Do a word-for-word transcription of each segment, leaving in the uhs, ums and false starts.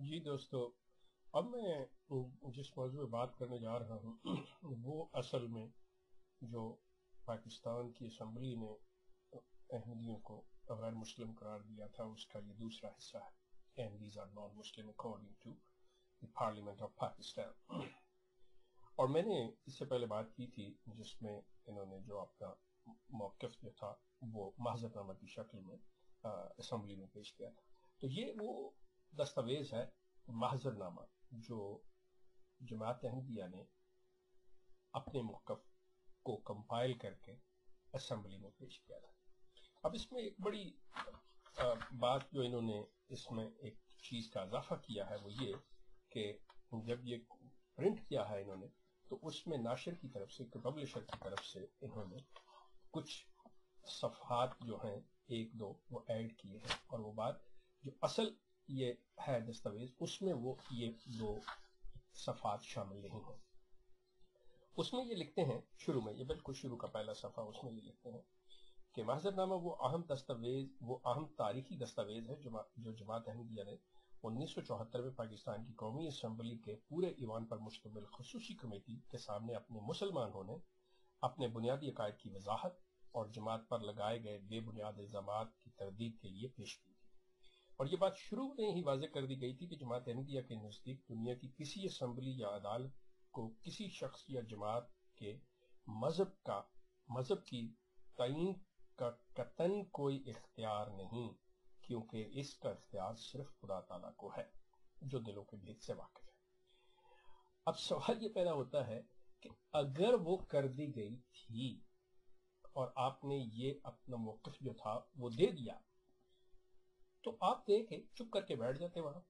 جی دوستو، اب میں جس موضوع پہ بات کرنے جا رہا ہوں وہ اصل میں جو پاکستان کی اسمبلی نے احمدیوں کو غیر مسلم قرار دیا تھا اس کا یہ دوسرا حصہ ہے. And these are non Muslim according to the parliament of Pakistan. اور میں نے اس سے پہلے بات کی تھی جس میں انہوں نے جو اپنا موقف جو تھا وہ معذرت نامہ کی شکل میں اسمبلی میں پیش کیا تھا. تو یہ وہ دستاویز ہے معذر نامہ جو جماعت احمدیہ نے اپنے موقف کو کمپائل کر کے اسمبلی میں پیش کیا تھا. اب اس میں ایک بڑی بات جو انہوں نے اس میں ایک چیز کا اضافہ کیا ہے وہ یہ کہ جب یہ پرنٹ کیا ہے انہوں نے تو اس میں ناشر کی طرف سے پبلشر کی طرف سے انہوں نے کچھ صفحات جو ہیں ایک دو وہ ایڈ کیے ہیں، اور وہ بات جو اصل یہ ہے دستاویز اس میں وہ یہ دو صفحات شامل نہیں ہیں. اس میں یہ لکھتے ہیں شروع میں، یہ بالکل شروع کا پہلا صفحہ، اس میں یہ لکھتے ہیں کہ معذر نامہ وہ اہم دستاویز وہ اہم تاریخی دستاویز ہے جو جماعت احمدیہ نے انیس سو چوہتر میں پاکستان کی قومی اسمبلی کے پورے ایوان پر مشتمل خصوصی کمیٹی کے سامنے اپنے مسلمان ہونے، اپنے بنیادی عقائد کی وضاحت اور جماعت پر لگائے گئے بے بنیاد الزامات کی تردید کے لیے پیش کی تھی. اور یہ بات شروع میں ہی واضح کر دی گئی تھی کہ جماعت احمدیہ کے نزدیک دنیا کی کسی اسمبلی یا عدالت کو کسی شخص یا جماعت کے مذہب کا مذہب کی تعین کا قطعاً کوئی اختیار نہیں، کیونکہ اس کا اختیار صرف خدا تعالیٰ کو ہے جو دلوں کے بھید سے واقف ہے. اب سوال یہ پیدا ہوتا ہے کہ اگر وہ کر دی گئی تھی اور آپ نے یہ اپنا موقف جو تھا وہ دے دیا تو آپ دیکھیں چپ کر کے بیٹھ جاتے وہاں.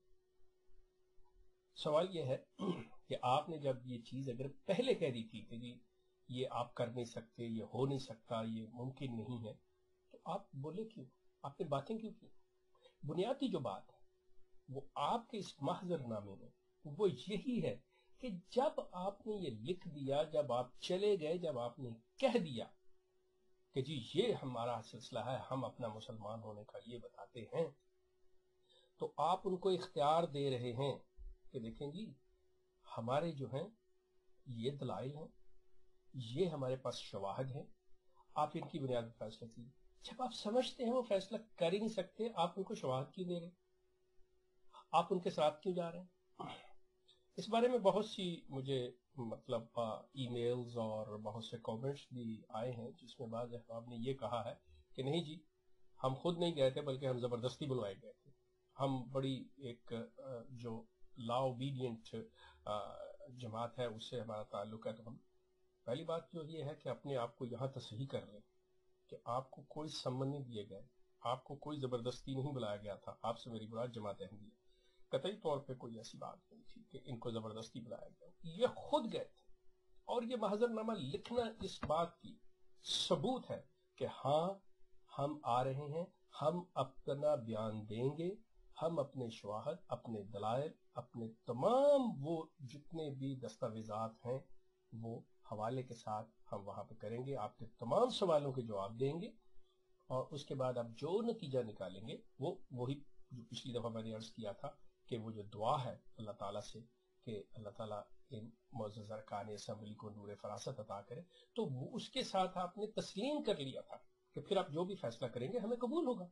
سوال یہ ہے کہ آپ نے جب یہ چیز اگر پہلے کہہ دی تھی کہ جی یہ آپ کر نہیں سکتے، یہ ہو نہیں سکتا، یہ ممکن نہیں ہے، تو آپ بولے کیوں؟ آپ نے باتیں کیوں کی؟ بنیادی جو بات ہے وہ آپ کے اس محضر نامے میں وہ یہی ہے کہ جب آپ نے یہ لکھ دیا، جب آپ چلے گئے، جب آپ نے کہہ دیا کہ جی یہ ہمارا سلسلہ ہے، ہم اپنا مسلمان ہونے کا یہ بتاتے ہیں، تو آپ ان کو اختیار دے رہے ہیں کہ دیکھیں جی ہمارے جو ہیں یہ دلائل ہیں، یہ ہمارے پاس شواہد ہیں، آپ ان کی بنیاد پر فیصلہ کیجیے. جب آپ سمجھتے ہیں وہ فیصلہ کر ہی نہیں سکتے، آپ ان کو شواہد کیوں دے رہے ہیں؟ آپ ان کے ساتھ کیوں جا رہے ہیں؟ اس بارے میں بہت سی مجھے مطلب ای میلز اور بہت سے کامنٹس بھی آئے ہیں جس میں بعض احباب نے یہ کہا ہے کہ نہیں جی ہم خود نہیں گئے تھے بلکہ ہم زبردستی بلوائے گئے تھے، ہم بڑی ایک جو لا اوبیڈینٹ جماعت ہے اس سے ہمارا تعلق ہے. تو ہم پہلی بات جو یہ ہے کہ اپنے آپ کو یہاں تصحیح کر لیں کہ آپ کو کوئی سمن نہیں دیے گئے، آپ کو کوئی زبردستی نہیں بلایا گیا تھا. آپ سے میری مراد جماعت احمدیہ، قطعی طور پہ کوئی ایسی بات نہیں تھی کہ ان کو زبردستی بلایا گیا، یہ خود گئے تھے. اور یہ محضر نامہ لکھنا اس بات کی ثبوت ہے کہ ہاں ہم آ رہے ہیں، ہم اپنا بیان دیں گے، ہم اپنے شواہد، اپنے دلائل، اپنے تمام وہ جتنے بھی دستاویزات ہیں وہ حوالے کے ساتھ ہم وہاں پہ کریں گے، آپ کے تمام سوالوں کے جواب دیں گے، اور اس کے بعد آپ جو نتیجہ نکالیں گے وہ وہی جو پچھلی دفعہ میں نے عرض کیا تھا کہ وہ جو دعا ہے اللہ تعالیٰ سے کہ اللہ تعالیٰ ان معزز ارکان اسمبلی کو نور فراست عطا کرے، تو وہ اس کے ساتھ آپ نے تسلیم کر لیا تھا کہ پھر آپ جو بھی فیصلہ کریں گے ہمیں قبول ہوگا.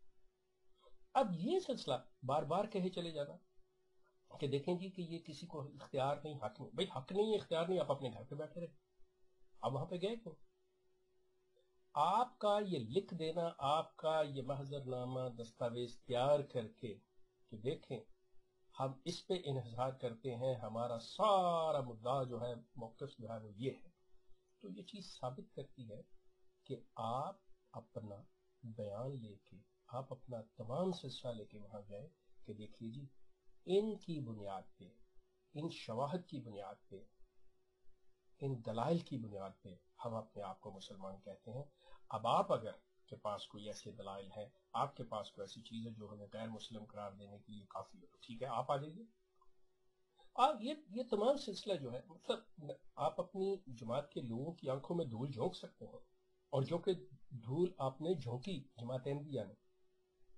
اب یہ سلسلہ بار بار کہے چلے جانا کہ دیکھیں جی کہ یہ کسی کو اختیار نہیں، حق نہیں. بھئی حق نہیں، اختیار نہیں، آپ اپنے گھر پہ بیٹھے رہے، اب وہاں پہ گئے کیوں؟ آپ کا یہ لکھ دینا، آپ کا یہ محضر نامہ دستاویز تیار کر کے کہ دیکھیں ہم اس پہ انحصار کرتے ہیں، ہمارا سارا مدعا جو ہے موقف جو ہے وہ یہ ہے، تو یہ چیز ثابت کرتی ہے کہ آپ اپنا بیان لے کے، آپ اپنا تمام سلسلہ لے کے وہاں گئے کہ دیکھیے جی ان کی بنیاد پہ، ان شواہد کی بنیاد پہ، ان دلائل کی بنیاد پہ ہم اپنے آپ کو مسلمان کہتے ہیں. اب آپ اگر کے پاس کوئی ایسے دلائل ہے، آپ کے پاس کوئی ایسی چیز ہے جو ہمیں غیر مسلم قرار دینے کے لیے کافی ہو، تو ٹھیک ہے آپ آ جائیے. آپ یہ یہ تمام سلسلہ جو ہے مطلب آپ اپنی جماعت کے لوگوں کی آنکھوں میں دھول جھونک سکتے ہیں، اور جو کہ دھول آپ نے جھونکی جماعت احمدیہ نے،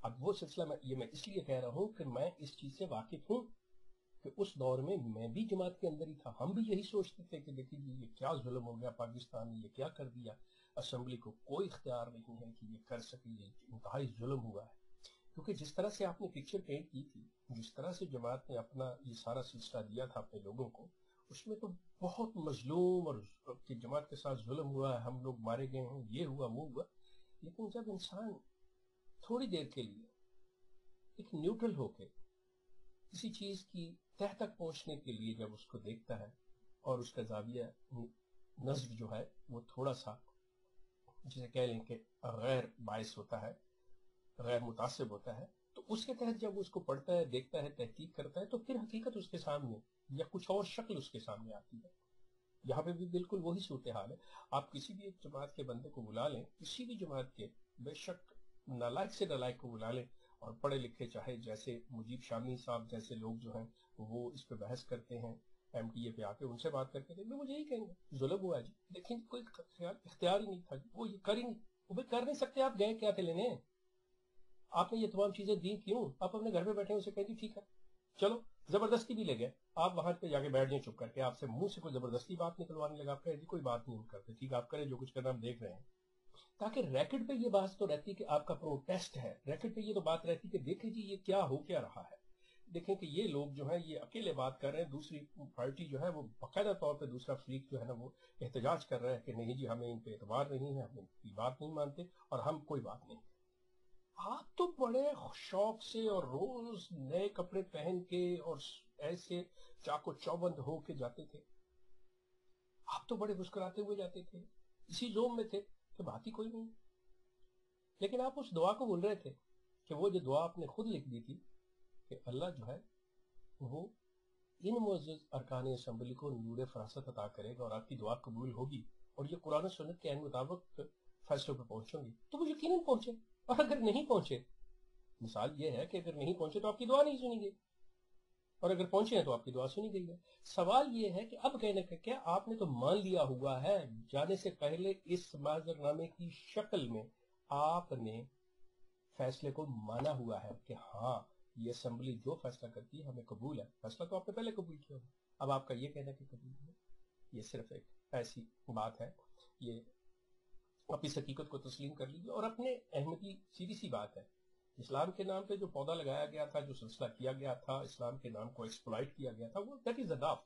اب وہ سلسلہ میں یہ میں اس لیے کہہ رہا ہوں کہ میں اس چیز سے واقف ہوں کہ اس دور میں میں بھی جماعت کے اندر ہی تھا. ہم بھی یہی سوچتے تھے کہ دیکھیں جی یہ کیا ظلم ہو گیا پاکستان نے, یہ کیا کر دیا, اسمبلی کو کوئی اختیار نہیں ہے کہ یہ کر سکے, یہ انتہائی ظلم ہوا ہے. کیونکہ جس طرح سے آپ نے پکچر پینٹ کی تھی, جس طرح سے جماعت نے اپنا یہ سارا سلسلہ دیا تھا اپنے لوگوں کو, اس میں تو بہت مظلوم اور کہ جماعت کے ساتھ ظلم ہوا ہے, ہم لوگ مارے گئے ہیں, یہ ہوا وہ ہوا. لیکن جب انسان تھوڑی دیر کے لیے ایک نیوٹرل ہو کے کسی چیز کی تہ تک پہنچنے کے لیے جب اس کو دیکھتا ہے اور اس کا زاویہ نظر جو ہے وہ تھوڑا سا جسے کہہ لیں کہ غیر باعث ہوتا ہے, غیر متعصب ہوتا ہے, تو اس کے تحت جب اس کو پڑھتا ہے, دیکھتا ہے, تحقیق کرتا ہے, تو پھر حقیقت اس کے سامنے یا کچھ اور شکل اس کے سامنے آتی ہے. یہاں پہ بھی بالکل وہی صورتحال ہے. آپ کسی بھی ایک جماعت کے بندے کو بلا لیں, کسی بھی جماعت کے بے شک نالائق سے نالائق کو بلا لیں, اور پڑھے لکھے چاہے جیسے مجیب شامی صاحب جیسے لوگ جو ہیں وہ اس پہ بحث کرتے ہیں, ایم ٹی اے پہ آ کے ان سے بات کر کے دیکھیں, مجھے یہی کہیں گے ظلم ہوا جی. دیکھیں کوئی خیال اختیار ہی نہیں تھا, وہ یہ کر ہی نہیں, وہ کر نہیں سکتے. آپ گئے کیا تھے لینے, آپ نے یہ تمام چیزیں دی کیوں؟ آپ اپنے گھر پہ بیٹھے اسے کہہ دی ٹھیک ہے چلو, زبردستی بھی لے گئے, آپ وہاں پہ جا کے بیٹھ جائیں چپ کر کے, آپ سے منہ سے کوئی زبردستی بات نکلوانے لگا, آپ کہہ دی کوئی بات نہیں کرتے, ٹھیک آپ کریں جو کچھ کرنا ہم دیکھ رہے ہیں. تاکہ ریکٹ پہ یہ بات تو رہتی کہ آپ کا پروٹیسٹ ہے, ریکٹ پہ یہ تو بات رہتی کہ دیکھیں جی یہ کیا ہو کیا رہا ہے. دیکھیں کہ یہ لوگ جو ہیں یہ اکیلے بات کر رہے ہیں, دوسری پارٹی جو ہے وہ باقاعدہ طور پہ دوسرا فریق جو ہے نا وہ احتجاج کر رہا ہے کہ نہیں جی ہمیں ان پہ اعتبار نہیں ہے, ہم ان کی بات نہیں مانتے اور ہم کوئی بات نہیں. آپ تو بڑے شوق سے اور روز نئے کپڑے پہن کے اور ایسے چاقو چوبند ہو کے جاتے تھے, آپ تو بڑے مسکراتے ہوئے جاتے تھے, اسی زوم میں تھے کہ بات ہی کوئی نہیں. لیکن آپ اس دعا کو بول رہے تھے کہ وہ جو دعا آپ نے خود لکھ دی تھی کہ اللہ جو ہے وہ ان معزز ارکان اسمبلی کو نور فراست عطا کرے گا اور آپ کی دعا قبول ہوگی اور یہ قرآن و سنت کے عین مطابق فیصلوں پہ پہنچوں گی. تو وہ یقیناً پہنچے, اور اگر نہیں پہنچے, مثال یہ ہے کہ اگر نہیں پہنچے تو آپ کی دعا نہیں سنی گئی, اور اگر پہنچے ہیں تو آپ کی دعا سنی گئی ہے. سوال یہ ہے کہ اب کہنے کا کیا, آپ نے تو مان لیا ہوا ہے, جانے سے پہلے اس معذر نامے کی شکل میں آپ نے فیصلے کو مانا ہوا ہے کہ ہاں یہ اسمبلی جو فیصلہ کرتی ہے ہمیں قبول ہے. فیصلہ تو آپ نے پہلے قبول کیا ہوگا, اب آپ کا یہ کہنا کہ قبول ہے, یہ صرف ایک ایسی بات ہے. یہ آپ اس حقیقت کو تسلیم کر لیجیے اور اپنے احمدی سیدھی سی بات ہے, اسلام کے نام پہ جو پودا لگایا گیا تھا, جو سلسلہ کیا گیا تھا, اسلام کے نام کو ایکسپلائٹ کیا گیا تھا, وہ دیٹ از اڈاف.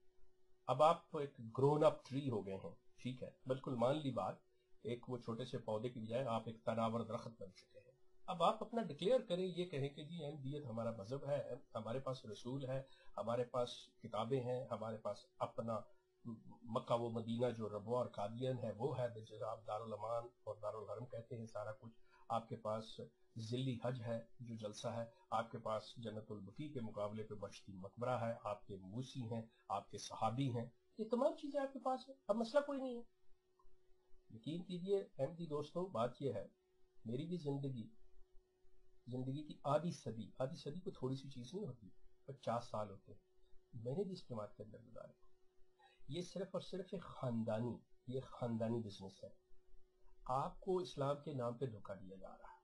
اب آپ ایک گرون اپ ٹری ہو گئے ہیں, ٹھیک ہے, بالکل مان لی بات, ایک وہ چھوٹے سے پودے کی بجائے آپ ایک تناور درخت بن چکے ہیں. اب آپ اپنا ڈکلیئر کریں, یہ کہیں کہ جی احمدیت ہمارا مذہب ہے, ہمارے پاس رسول ہے, ہمارے پاس کتابیں ہیں, ہمارے پاس اپنا مکہ و مدینہ جو ربوہ اور قادیان ہے وہ ہے, جسے آپ دارالامان اور دارالحرم کہتے ہیں, سارا کچھ آپ کے پاس. ذلی حج ہے جو جلسہ ہے, آپ کے پاس جنت البقیع کے مقابلے پہ بشتی مقبرہ ہے, آپ کے موسی ہیں, آپ کے صحابی ہیں, یہ تمام چیزیں آپ کے پاس ہیں. اب مسئلہ کوئی نہیں ہے. یقین کیجئے احمدی دوستوں, بات یہ ہے, میری بھی زندگی زندگی کی آدھی صدی, آدھی صدی کو تھوڑی سی چیز نہیں ہوتی, پچاس سال ہوتے ہیں, میں نے بھی اس جماعت کے اندر گزارے. یہ صرف اور صرف ایک خاندانی یہ خاندانی بزنس ہے. آپ کو اسلام کے نام پہ دھوکہ دیا جا رہا ہے,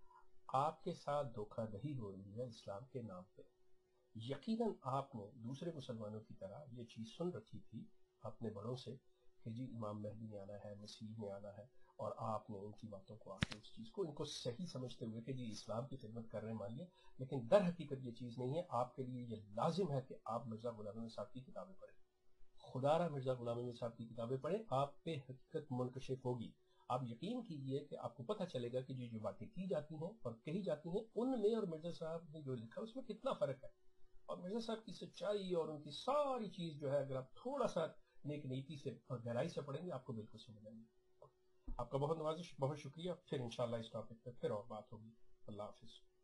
آپ کے ساتھ دھوکہ دہی ہو رہی ہے اسلام کے نام پہ. یقیناً آپ نے دوسرے مسلمانوں کی طرح یہ چیز سن رکھی تھی اپنے بڑوں سے کہ جی امام مہدی نے آنا ہے, مسیح نے آنا ہے, اور آپ نے ان کی باتوں کو آ کے اس چیز کو ان کو صحیح سمجھتے ہوئے کہ جی اسلام کی خدمت کر رہے ہیں مانیے. لیکن در حقیقت یہ چیز نہیں ہے. آپ کے لیے یہ لازم ہے کہ آپ مرزا غلام احمد صاحب کی کتابیں پڑھیں, خدا را مرزا غلام احمد صاحب کی کتابیں پڑھیں, آپ پہ حقیقت منکشف ہوگی. آپ یقین کیجئے کہ آپ کو پتہ چلے گا کہ جو جو باتیں کی جاتی ہیں اور کہی جاتی ہیں ان میں اور مرزا صاحب نے جو لکھا اس میں کتنا فرق ہے. اور مرزا صاحب کی سچائی اور ان کی ساری چیز جو ہے اگر آپ تھوڑا سا نیک نیتی سے اور گہرائی سے پڑھیں گے آپ کو بالکل سمجھ آئے گی. آپ کا بہت نوازش, بہت شکریہ. پھر انشاءاللہ اس ٹاپک پہ پھر اور بات ہوگی. اللہ حافظ.